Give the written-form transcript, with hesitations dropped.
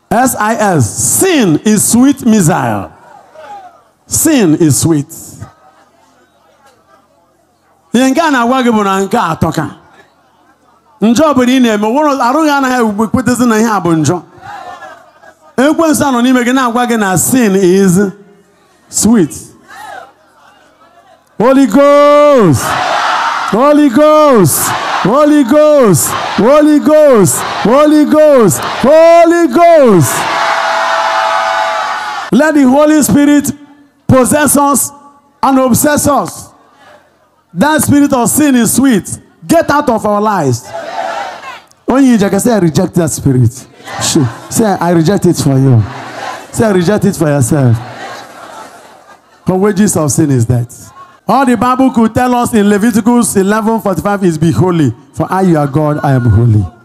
S.I.S. Sin is sweet missile. Sin is sweet. Yengana wage na nke atoka. Njo bụ ni na-eme woro arụghị anaghị ekwetezi na ihe a bụ njọ. Ekwensu anọ n'ime gị na-agwa gị na sin is sweet. Holy Ghost. Holy Ghost. Holy Ghost. Holy Ghost. Holy Ghost. Holy Ghost. Let the Holy Spirit possess us and obsess us. That spirit of sin is sweet. Get out of our lives. When you say, I reject that spirit. Say, I reject it for you. Say, I reject it for yourself. The wages of sin is death. All the Bible could tell us in Leviticus 11:45 is be holy. For I, your God, I am holy.